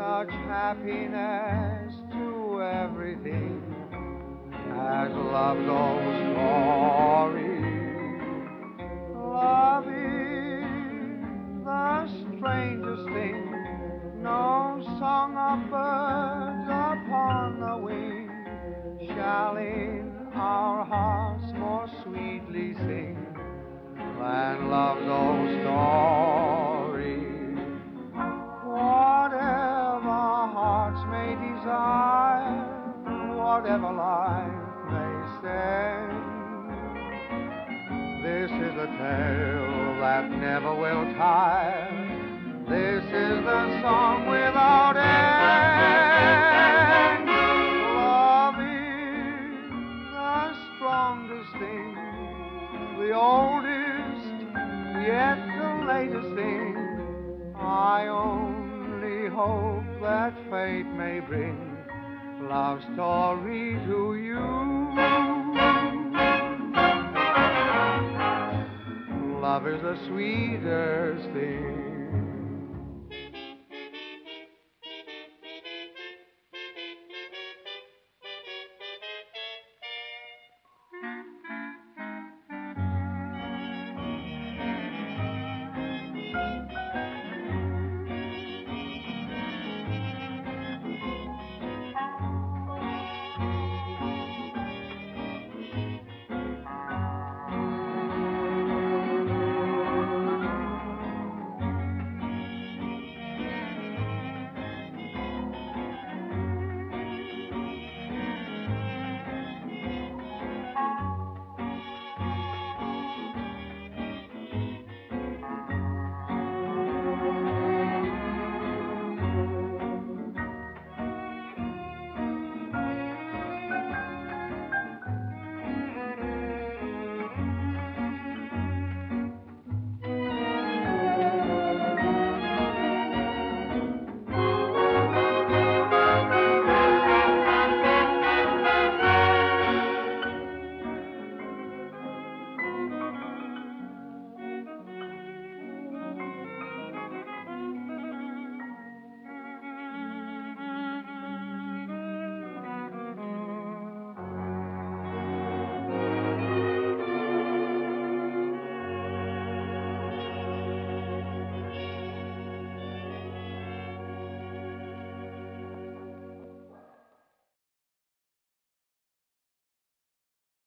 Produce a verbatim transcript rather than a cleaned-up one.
such happiness to everything as love's old story. Love is the strangest thing, no song of birds upon the wing shall in our hearts more sweetly sing than love's old story. Whatever hearts may desire, whatever life may send, this is a tale that never will tire. This is the song without end. Love is the strongest thing, the oldest, yet the latest thing. I only hope that fate may bring love story to you. Love is the sweetest thing.